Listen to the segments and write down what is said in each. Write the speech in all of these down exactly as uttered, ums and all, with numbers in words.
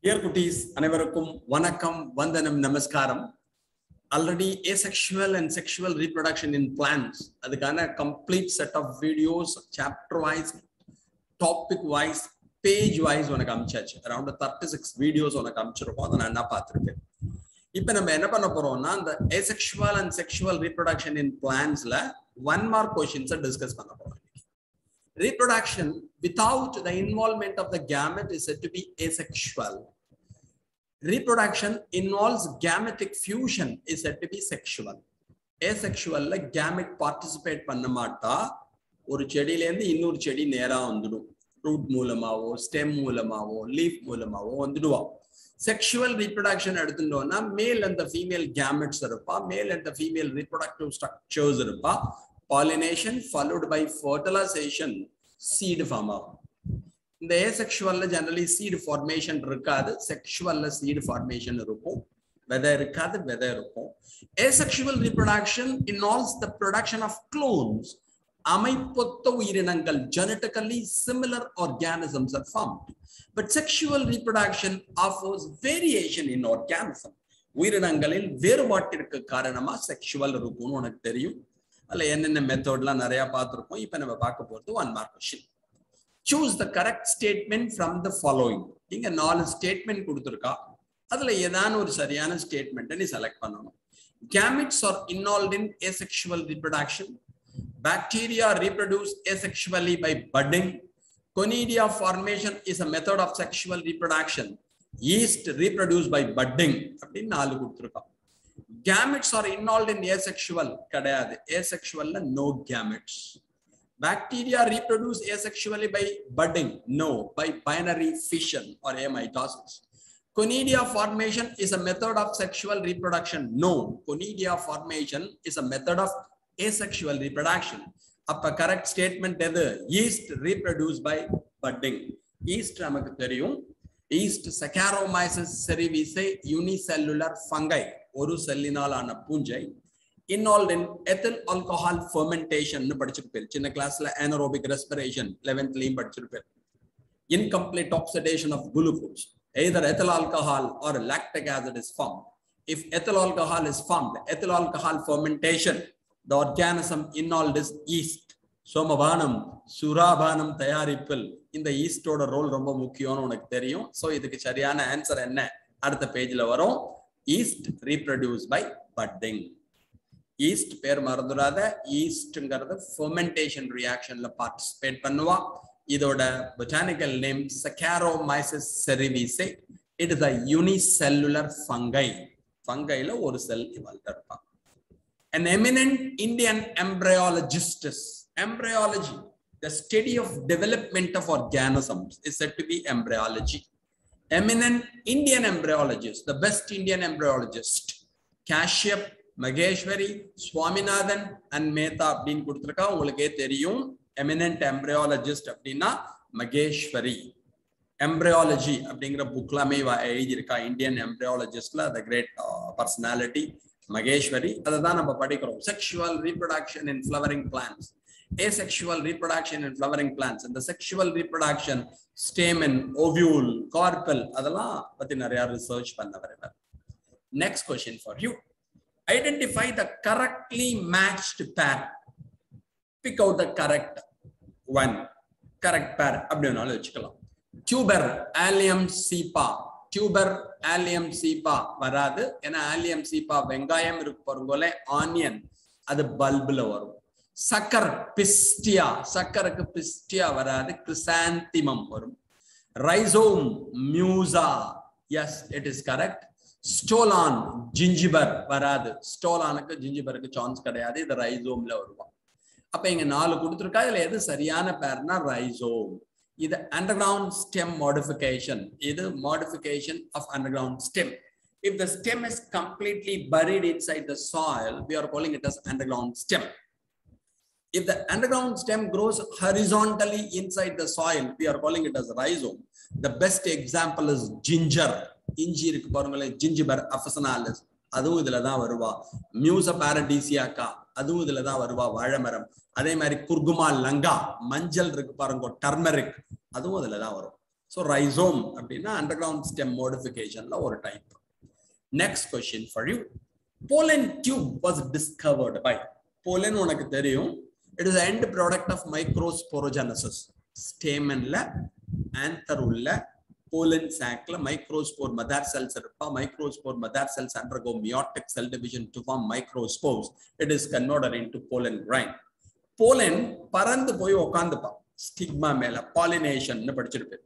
Dear cuties, அனைவருக்கும் வணக்கம், வந்தனம், நமஸ்காரம். Already asexual and sexual reproduction in plants. அதுக்கான complete set of videos, chapter wise, topic wise, page wise உனக்கு அமிச்சாச்சு. Around thirty-six videos உனக்கு அமிச்சிருக்கோம். அதை நான் என்ன பார்த்திருக்கேன். இப்போ நம்ம என்ன பண்ண போறோம்னா அந்த asexual and sexual reproduction in plantsல one mark questions discuss பண்ண போறோம். Reproduction without the involvement of the gamete is said to be asexual. Reproduction involves gametic fusion is said to be sexual. Asexual la gamete participate பண்ண மாட்டா, ஒரு செடியில இருந்து இன்னொரு செடி நேரா வந்துடும். root மூலமாவோ stem மூலமாவோ leaf மூலமாவோ வந்துடுவா. Sexual reproduction எடுத்துட்டோம்னா male and the female gametes இருப்பா, male and the female reproductive structures இருப்பா. Pollination followed by fertilization, seed form ஆகும். இந்த asexual generally seed formation இருக்காது, sexual seed formation இருக்கும், விதை இருக்காது, விதை இருக்கும். Asexual reproduction involves the production of clones. அமைப்பொத்த உயிரினங்கள், genetically similar organisms are formed. But sexual reproduction offers variation in organism. உயிரினங்களில் வேறுபாட்டிற்கு காரணமா sexual இருக்கும்னு உனக்கு தெரியும். அல்ல என்னென்ன மெத்தட்லாம் நிறைய பார்த்திருக்கோம். இப்போ நம்ம பார்க்க போறது one mark question. Choose the correct statement from the following. இங்க நாலு ஸ்டேட்மென்ட் கொடுத்திருக்கா, அதுல ஏதான ஒரு சரியான ஸ்டேட்மென்ட்டை நீ செலக்ட் பண்ணணும். Gametes are involved in asexual reproduction. Bacteria reproduce asexually by budding. Conidia formation is a method of sexual reproduction. Yeast reproduce by budding. அப்படின்னு நாலு கொடுத்திருக்கா. Gametes are involved in asexual கிடையாது. Asexual no gametes. Bacteria reproduce asexually by budding. No, by binary fission or amitosis. Conidia formation is a method of sexual reproduction. No, conidia formation is a method of asexual reproduction. அப்ப correct statement எது? Yeast reproduce by budding. Yeast நமக்கு தெரியும். Yeast Saccharomyces cerevisiae unicellular fungi. ஒரு செல்லினாலான பூஞ்சை. Involved in ethyl alcohol fermentation னு படிச்சிருப்பீங்க. சின்ன கிளாஸ்ல anaerobic respiration eleventh லயும் படிச்சிருப்பீங்க. Incomplete oxidation of glucose. Either ethyl alcohol or lactic acid is formed. If ethyl alcohol is formed, ethyl alcohol fermentation, the organism involved is yeast. சோமபானம், சுராபானம் தயாரிப்பில் இந்த ஈஸ்டோட role ரொம்ப முக்கியம்னு உனக்கு தெரியும். சோ இதுக்கு சரியான ஆன்சர் என்ன? அடுத்த பேஜ்ல வரும். Yeast reproduce by budding. Yeast பேர் மறந்துடாத. ஈஸ்ட்ங்கிறது fermentation reactionல participate பண்ணுவா. இதோட botanical name Saccharomyces cerevisiae. It is a unicellular fungi. ஃபங்கைல ஒரு செல் இவால்வ் இருப்பா. An eminent Indian embryologist. Embryology, the study of development of organisms, is said to be embryology. Eminent Indian embryologist, the best Indian embryologist, Kashyap, Maheshwari, Swaminathan and Mehta அப்படின்னு கொடுத்திருக்கா. உங்களுக்கே தெரியும் eminent embryologist அப்படின்னா Maheshwari. embryology அப்படிங்கிற புக்லாமே எழுதியிருக்கா. Indian embryologistல the great uh, personality Maheshwari. அதை தான் நம்ம படிக்கிறோம். Sexual reproduction in flowering plants, asexual reproduction in flowering plants, and the sexual reproduction, stamen, ovule, carpel, அதெல்லாம் பத்தி நிறைய ரிசர்ச் பண்ண வரவர். Next question for you. Identify the correctly matched pair. Pick out the correct one. Correct pair அப்படினாலும் வச்சுக்கலாம். Tuber allium cepa. Tuber allium cepa வராது. ஏன்னா allium cepa வெங்காயம் இருக்கு பாருங்களே, ஆனியன், அது பல்புல வரும். சக்கர் பிஸ்டியா, சக்கருக்கு பிஸ்டியா வராது, கிரிசாந்திமம் வரும். Rhizome Musa, yes it is correct. Stolon Zingiber வராது. ஸ்டோலானுக்கு ஜிஞ்சிபருக்கு சான்ஸ் கிடையாது, இது ரைசோம்ல வருவான். அப்ப இங்க நாலு கொடுத்துருக்கா, இதுல எது சரியான பேர்னா ரைசோம். இது underground stem modification. இது modification of underground stem. If the stem is completely buried inside the soil, we are calling it as underground stem. If the underground stem grows horizontally inside the soil, we are calling it as rhizome. The best example is ginger. இஞ்சி இருக்கு பாருங்களே, ஜிஞ்சிபர் அஃபசனாலிஸ், அதுவும் இதுல தான் வருவா. Musa பாரடீசியாக்கா, அதுவும் இதுல தான் வருவா, வாழைமரம். அதே மாதிரி குர்குமா லங்கா, மஞ்சள் இருக்கு பாருங்க, டர்மரிக், அதுவும் இதுல தான் வரும். So rhizome அப்படினா underground stem modificationல ஒரு type. Next question for you. Pollen tube was discovered by pollen உனக்கு தெரியும். It is the end product of microsporogenesis. Stamenல anther உள்ள pollen sac la microspore mother cells iruppa. Microspore mother cells undergo meiotic cell division to form microspores. It is converted into pollen grain. Pollen பறந்து போய் உட்கார்ந்துப்பா stigma மேல pollination னு படிச்சிருப்பீங்க.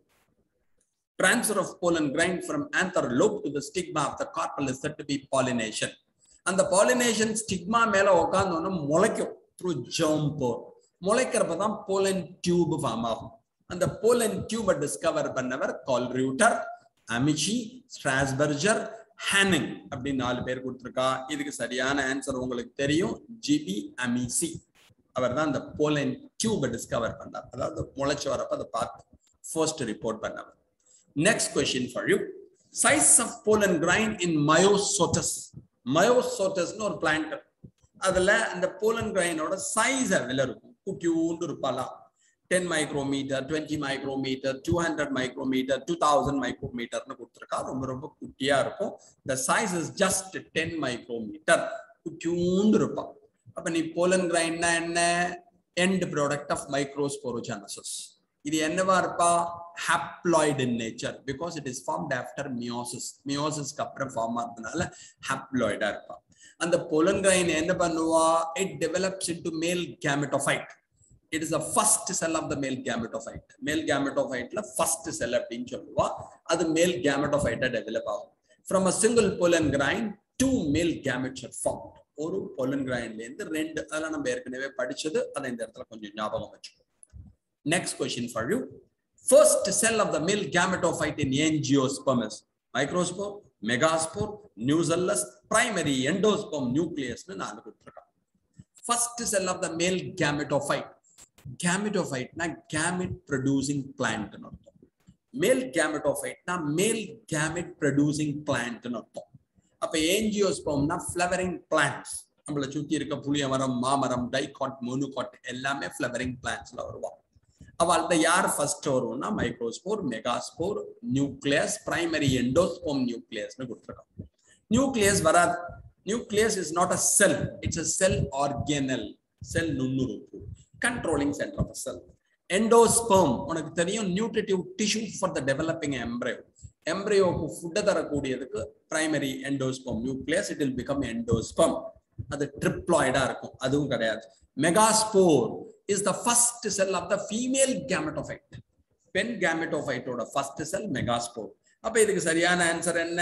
Transfer of pollen grain from anther lobe to the stigma of the carpel is said to be pollination. And the pollination stigma மேல உட்கார்ந்தோன முளைக்கும் through germ pore. முளைக்கிறப்ப தான் pollen tube form ஆகும். அந்த pollen tube discover பண்ணவர் Colruyter, Amici, Strasburger, Hanning அப்படி நாலு பேர் கொடுத்திருக்கா. இதுக்கு சரியான ஆன்சர் உங்களுக்கு தெரியும் G B Amici. அவர்தான் அந்த pollen tube discover பண்ணார். அதாவது முளைச்சு வரப்ப அதை பார்த்து first report பண்ணவர். Next question for you. Size of pollen grain in Myosotis. Myosotis னு ஒரு plant. அதுல அந்த pollen grain ஓட size எவ்வளவு இருக்கும்? குட்டியூண்டு இருப்பாளா? ten micrometer, twenty micrometer, two hundred micrometer, two thousand micrometer னு கொடுத்திருக்கா. ரொம்ப ரொம்ப குட்டியா இருக்கும். The size is just ten micrometer. குட்டியூண்டு இருப்பா. அப்ப நீ pollen grain னா என்ன? End product of microsporogenesis. இது என்னவா இருப்பா? Haploid in nature because it is formed after meiosis. Meiosis க்கு அப்புறம் ஃபார்ம் ஆனதுனால haploid ஆ இருப்பா. அந்த pollen grain என்ன பண்ணுவா? It develops into male gametophyte. It is the first cell of the male gametophyte. Male gametophyte la first cell அப்படினு சொல்லுவா. அது male gametophyte develop ஆகும். From a single pollen grain, two male gametes are formed. ஒரு pollen grain ல இருந்து ரெண்டு அதெல்லாம் நம்ம ஏற்கனவே படிச்சது. அதை இந்த இடத்துல கொஞ்சம் ஞாபகம் வச்சுக்கோ. Next question for you. First cell of the male gametophyte in angiosperm is microspore, megaspore, nucellus, primary endosperm nucleus னு நாலு கொடுத்திருக்காங்க. First cell of the male gametophyte. Gametophyte na gamete producing plant னு அர்த்தம். Male gametophyte na male gamete producing plant னு அர்த்தம். அப்ப angiosperm na flowering plants. நம்மள சுத்தி இருக்க புளிய மரம், மாமரம், டைகாட், மோனோகாட் எல்லாமே flowering plantsல வருவாங்க. அவள்கிட்ட யார் ஃபர்ஸ்ட் வரும்னா microspore, megaspore, nucleus, primary endosperm நியூக்ளியஸ்னு கொடுத்துருக்காங்க. நியூக்ளியஸ் வராது. Nucleus is not a cell, it's a cell organelle, cell நுண்ணுறுப்பு, controlling centre of cell. Endosperm உனக்கு தெரியும், nutritive tissue for the developing embryo. எம்ப்ரையோக்கு ஃபுட்டை தரக்கூடியதுக்கு primary endosperm nucleus, it will become endosperm. அது ட்ரிப்ளாய்டா இருக்கும், அதுவும் கிடையாது. Megaspore is the first cell of the female gametophyte. Pen gametophyte oda first cell megaspore. அப்ப இதுக்கு சரியான ஆன்சர் என்ன?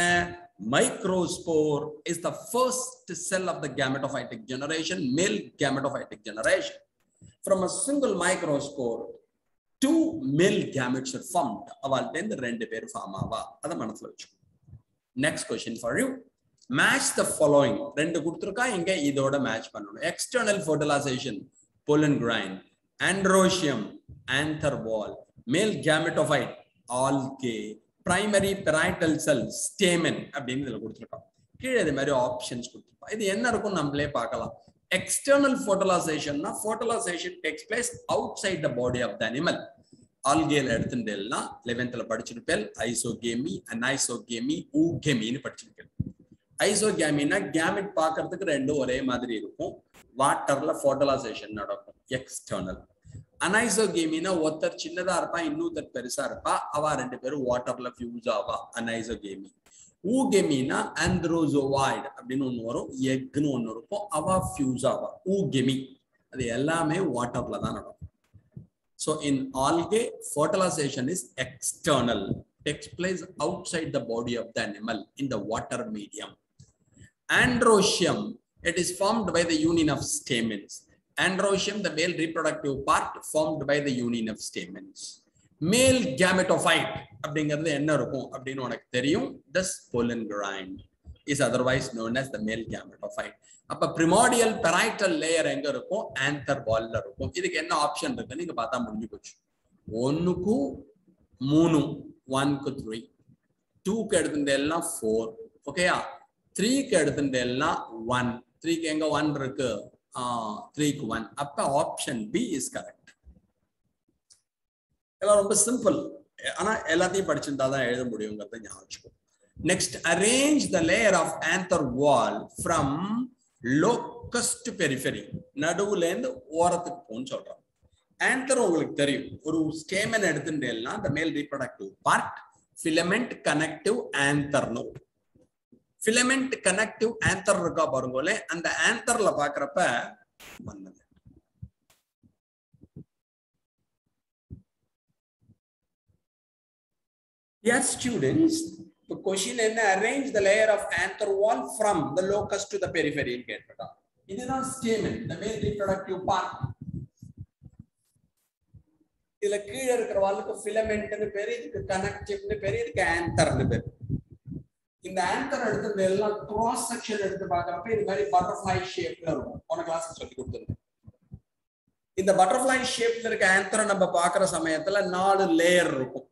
Microspore is the first cell of the gametophytic generation, male gametophytic generation. From a single microspore, two male gametes are formed. அவள்ட்ட இருந்து ரெண்டு பேர் form ஆவா. அத மனசுல வச்சுக்கோ. Next question for you. Match the following. ரெண்டு கொடுத்திருக்கா, இங்க இதோட மேட்ச் பண்ணணும். External fertilization, pollen grain, androecium, anther wall, male gametophyte, algae, primary parietal cell, stamen அப்படின்னு இதுல கொடுத்திருக்காங்க. கீழே இது மாதிரி ஆப்ஷன்ஸ் கொடுத்திருப்பாங்க. இது என்ன இருக்கும் நம்மளே பார்க்கலாம். External fertilization na fertilization takes place outside the body of the animal. Algae எடுத்துட்டேல்னா eleventh ல படிச்சிருப்பேல் isogamy, anisogamy, oogamy னு படிச்சிருப்பேல். Isogamy na gamete பார்க்கிறதுக்கு ரெண்டும் ஒரே மாதிரி இருக்கும். வாட்டர்ல ஃபர்டிலைசேஷன் நடக்கும், எக்ஸ்டர்னல். அனைசோகேமி na ஒருத்தர் சின்னதா இருப்பா, இன்னொருத்தர் பெருசா இருப்பா, அவ ரெண்டு பேரும் வாட்டர்ல ஃபியூஸ் ஆவா, அனைசோகேமி. ஊகேமி na androzoid அப்படின்னு ஒன்னு வரும், எக்னு ஒன்னு இருக்கும், அவ ஃபியூஸ் ஆவா, ஊகேமி. அது எல்லாமே வாட்டர்ல தான் நடக்கும். So in algae, fertilization is external, takes place outside the body of the animal in the water medium. Androecium, it is formed by the union of stamens. Androecium, the male reproductive part, formed by the union of stamens. Male gametophyte அப்படிங்கிறது என்ன இருக்கும் அப்படின்னு உனக்கு தெரியும். This pollen grain is otherwise known as the male gametophyte. அப்ப primordial parietal layer எங்க இருக்கும்? anther wall ல இருக்கும். இதுக்கு என்ன ஆப்ஷன் இருக்கு நீங்க பார்த்தா முடிஞ்சு போச்சு. ஒன்னுக்கு மூணு, ஒன்னுக்கு த்ரீ, டூக்கு எடுத்துட்டேன்னா ஃபோர், ஓகேயா? த்ரீக்கு எடுத்துட்டேன்னா ஒன், த்ரீக்கு எங்க ஒன் இருக்கு? த்ரீக்கு ஒன். அப்ப ஆப்ஷன் பி இஸ் கரெக்ட். இதெல்லாம் ரொம்ப சிம்பிள். ஆனா எல்லாத்தையும் படிச்சிருந்தா தான் எழுத முடியுங்கிறத ஞாபகம். Next, arrange the layer of anther wall from locus to periphery. நடுவுல இருந்து ஓரத்துக்கு போன்னு சொல்றாங்க. ஆந்தர் உங்களுக்கு தெரியும், ஒரு ஸ்டேமன் எடுத்துட்டேன்னா the male reproductive part, filament connective anther no. filament connective anther இருக்கா பாருங்களே, அந்த ஆந்தர்ல பாக்குறப்ப வந்தது. Yes students, the question என்ன, arrange the layer of anther wall from the locus to the periphery கேட்டா. இதுதான் stamen, the male reproductive part. இதுல கீழ இருக்கிற வாலுக்கு ஃபிலமென்ட்னு பேரு, இதுக்கு கனெக்டிவ்னு பேரு, இதுக்கு ஆந்தர்னு பேரு. இந்த ஆந்தர் எடுத்து எல்லாம் கிராஸ் செக்ஷன் எடுத்து பார்க்கறப்ப இது மாதிரி பட்டர்ஃப்ளை ஷேப்ல இருக்கும். போன கிளாஸ்ல சொல்லி கொடுத்திருந்தேன். இந்த பட்டர்ஃப்ளை ஷேப்ல இருக்க ஆந்தரை நம்ம பார்க்குற சமயத்துல நாலு லேயர் இருக்கும்.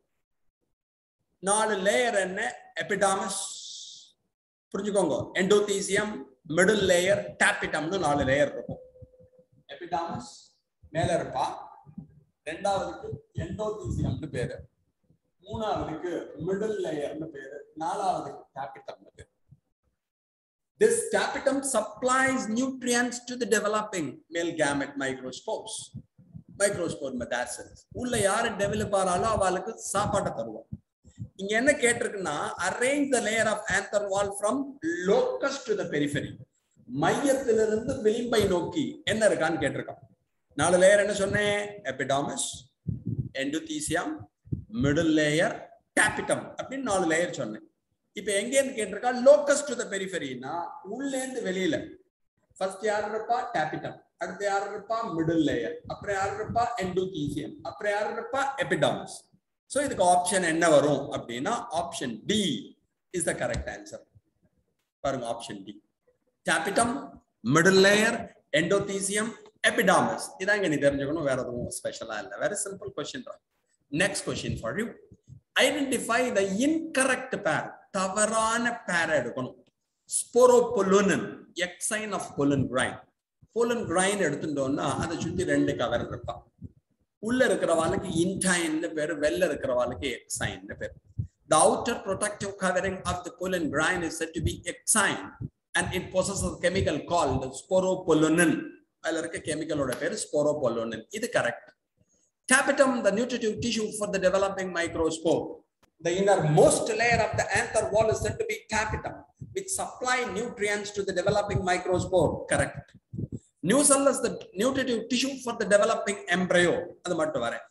நாலு லேயர் என்ன, எபிடாமஸ் புரிஞ்சுக்கோங்க, எண்டோதீசியம், மிடில் லேயர், டாபிட்டம்னு நாலு லேயர் இருக்கும். எபிடாமஸ் மேல இருப்பா, ரெண்டாவதுக்கு எண்டோதீசியம்னு பேரு, மூணாவதுக்கு மிடில் லேயர்னு பேரு, நாலாவதுக்கு டாபிட்டம்னு பேரு. This tapetum supplies nutrients to the developing male gamete microspores. Microspore metacells. உள்ள யாரு டெவலப் ஆறாலோ அவளுக்கு சாப்பாட்டை தருவோம். இங்க என்ன கேட்டிருக்குன்னா, arrange the layer of anther wall from locus to the periphery. மையத்திலிருந்து விளிம்பை நோக்கி என்ன இருக்கான்னு கேட்டிருக்கான். நாலு லேயர் என்ன சொன்னேன், epidermis, endothecium, middle layer, tapetum அப்படின்னு நாலு லேயர் சொன்னேன். இப்ப எங்க இருந்து கேட்டிருக்கா, லோக்கஸ் டு த பெரிஃபெரினா உள்ள இருந்து வெளியில. ஃபர்ஸ்ட் யார் இருப்பா, டாபிட்டம், அடுத்து யார் இருப்பா, மிடில் லேயர், அப்புறம் யார் இருப்பா, எண்டோதீசியம், அப்புறம் யார் இருப்பா, எபிடாமஸ். சோ இதுக்கு ஆப்ஷன் என்ன வரும் அப்படின்னா, option D is the correct answer. பாருங்க, option D, tapetum, middle layer, endothecium, epidermis. இதான் இங்க நீ தெரிஞ்சுக்கணும், வேற எதுவும் ஸ்பெஷலா இல்ல. Very simple question. Next question for you. Identify the incorrect pair. தவறான பேர் எடுக்கணும். Sporopollenin, exine of pollen grain. pollen grain எடுத்துட்டோம்னா அதை சுத்தி ரெண்டு கவர் இருப்பா. உள்ள இருக்கிறவாளுக்கு இன்டைன்னு பேரு, வெளில இருக்கிறவாளுக்கு எக்ஸைன்னு பேரு. The outer protective covering of the pollen grain is said to be exine and it possesses a chemical called sporopollunin. அதுல இருக்க கெமிக்கலோட பேரு ஸ்போரோபொலுனன். இது correct. Tapetum, the nutritive tissue for the developing microspore. The innermost layer of the anther wall is said to be tapetum, which supply nutrients to the developing microspore. Correct. Nucellus, the nutritive tissue for the developing embryo. அது மட்டும் வர.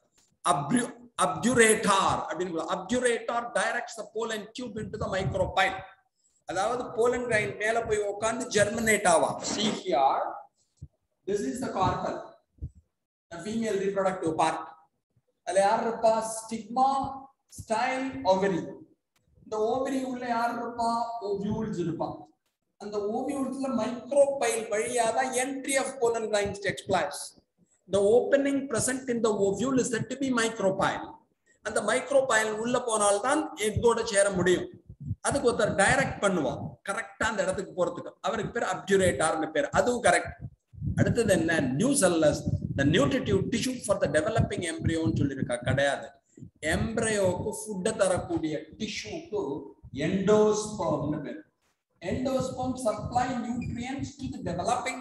Obturator, obturator directs the pollen tube into the micropyle. அதாவது pollen grain மேல போய் உட்கார்ந்து germinate Aava. See here. This is the carpel, the female reproductive part. அதில் யார் இருப்பா, ஸ்டிக்மா, ஸ்டைல், ஓவரி. இந்த ஓவரி உள்ள யார் இருப்பா, ஓவியூல்ஸ் இருப்பா. அந்த ஓவியூல்ஸ்ல மைக்ரோபைல் வழியா தான் entry of pollen grains takes place. The opening present in the ovule is said to be micropyle. அந்த மைக்ரோபைல் உள்ள போனால் தான் எக்கோட சேர முடியும். அதுக்கு ஒருத்தர் டைரக்ட் பண்ணுவான் கரெக்டா அந்த இடத்துக்கு போறதுக்கு. அவருக்கு பேர் அப்ஜுரேட்டார்னு பேர். அதுவும் கரெக்ட். அடுத்தது என்ன, nucellus, the nutritive tissue for the developing embryo ன்னு சொல்லிருக்கா. கிடையாது. எம்ப்ரயோக்கு ஃபுட் தரக்கூடிய டிஷ்யூக்கு எண்டோஸ்பெர்ம்னு பேர். Endosperm supply nutrients to the developing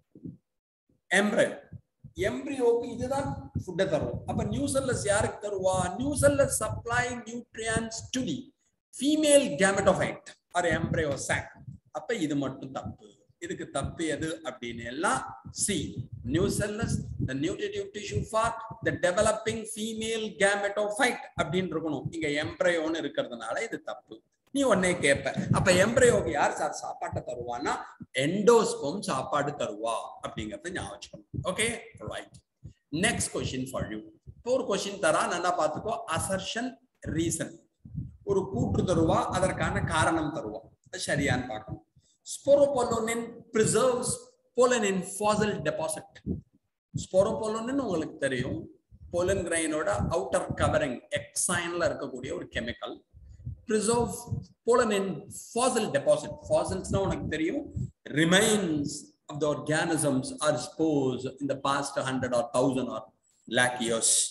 embryo. எம்ப்ரியோக்கு இதுதான் ஃபுட் தரும். அப்ப நியூசெல்லஸ் யாருக்கு தருவா, nucellus supply nutrients to the female gametophyte or embryo sac. அப்ப இது மட்டும் தப்பு. இதுக்கு தப்பு எது அப்படின்னு எல்லாம் C, nucellus, the nutritive tissue for the developing female gametophyte அப்படின்னு இருக்கணும். இங்க எம்ப்ரயோன்னு இருக்கிறதுனால இது தப்பு. நீ உடனே கேட்ப, அப்ப எம்ப்ரயோக்கு யார் சார் சாப்பாட்டை தருவான்னா, எண்டோஸ்பெர்ம் சாப்பாடு தருவா அப்படிங்கறது ஞாபகம். Okay, right. Next question for you. இப்போ ஒரு क्वेश्चन தரா, நல்லா பாத்துக்கோ. Assertion, reason. ஒரு கூற்று தருவா, அதற்கான காரணம் தருவா. சரியான்னு பார்க்கணும். Sporopollunin preserves pollen in fossil deposit. Sporopollunin உங்களுக்கு தெரியும், pollen grain ஓட outer covering exine-ல இருக்கக்கூடிய ஒரு chemical. Preserve pollen in fossil deposit. Fossils-னா உனக்கு தெரியும், remains of the organisms or spores in the past hundred or thousand or lakh years.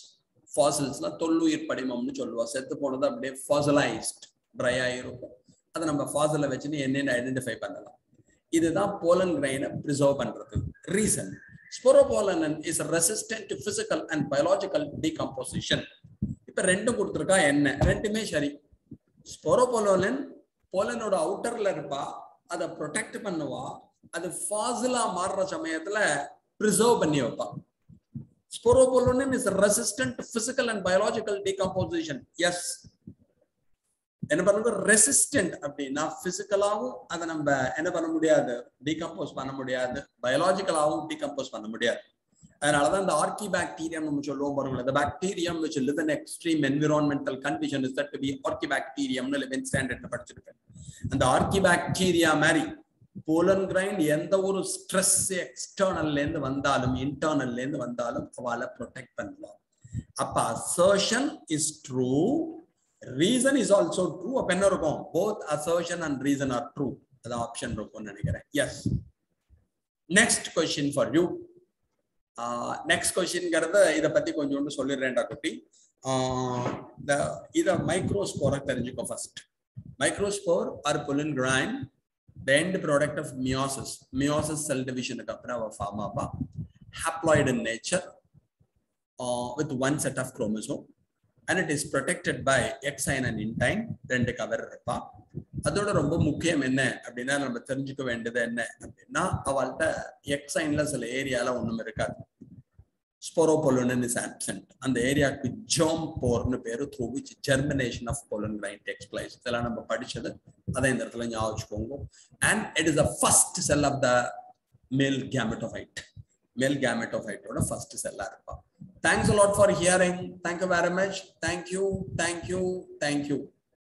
ஃபாசில்ஸ்லாம் தொல்லுயிர் படிமம்னு சொல்லுவோம். செத்து போனது அப்படியே ஃபாசிலைஸ்ட் ட்ரை ஆகிருக்கும். அதை நம்ம ஃபாசிலை வச்சுன்னு என்னென்னு ஐடென்டிஃபை பண்ணலாம். இதுதான் போலன் கிரைனை ப்ரிசர்வ் பண்றது. Reason sporopollenin is resistant to physical and biological decomposition. இப்ப ரெண்டும் கொடுத்துருக்கா என்ன, ரெண்டுமே சரி. ஸ்போரோபோலன் போலனோட அவுட்டர்ல இருப்பா, அதை ப்ரொடெக்ட் பண்ணுவா, அது ஃபாசிலா மாறுற சமயத்துல ப்ரிசர்வ் பண்ணி வைப்பா. Sporopollen is resistant to physical and biological decomposition. Yes. என்ன பண்ணுங்க ரெசிஸ்டன்ட் அப்படின்னா பிசிக்கலாவும் அதை நம்ம என்ன பண்ண முடியாது, டீகம்போஸ் பண்ண முடியாது, பயாலஜிக்கலாவும் டீகம்போஸ் பண்ண முடியாது. அதனாலதான் இந்த ஆர்கி பாக்டீரியம் நம்ம சொல்லுவோம் பாருங்களேன். The bacterium which live in extreme environmental condition is said to be Archibacterium னு லெவன்த் ஸ்டாண்டர்ட்ல படிச்சிருக்கேன். அந்த ஆர்கி பாக்டீரியா மாதிரி போலன் கிரைண்ட் எந்த ஒரு ஸ்ட்ரெஸ் எக்ஸ்டர்னல்ல இருந்து வந்தாலும் இன்டர்னல்ல இருந்து வந்தாலும் அவளை ப்ரொடெக்ட் பண்ணலாம். அப்ப assertion is true, reason is also true. அப்ப என்ன இருக்கும், both assertion and reason are true. அது ஆப்ஷன் இருக்கும்னு நினைக்கிறேன். Yes. Next question for you. Uh, next questionங்கிறத இதை பத்தி கொஞ்சோண்டு சொல்லிடுறேன்டா குட்டி. இத மைக்ரோஸ்போரை தெரிஞ்சுக்கோ first. Microspore or pollen grain, the end product of meiosis. Meiosis cell division க்கு அப்புறம் ஃபார்ம் ஆபா. Haploid in nature uh, with one set of chromosome and it is protected by exine and intine. ரெண்டு cover இருப்பா. அதோட ரொம்ப முக்கியம் என்ன அப்படின்னா நம்ம தெரிஞ்சுக்க வேண்டியது என்ன அப்படின்னா அவள்கிட்ட எக்ஸைன்ல சில ஏரியால ஒண்ணும் இருக்காது. Sporopollen is absent. அந்த ஏரியாவுக்கு germ pore னு பேரு, through which germination of pollen grain takes place. இதெல்லாம் நம்ம படிச்சது, அதை இந்த இடத்துல ஞாபகம் வச்சுக்கோங்க. And it is the first cell of the male gametophyte. Male gametophyte ஓட first cell ஆ இருப்பா. Thanks a lot for hearing. Thank you very much. Thank you. Thank you. Thank you.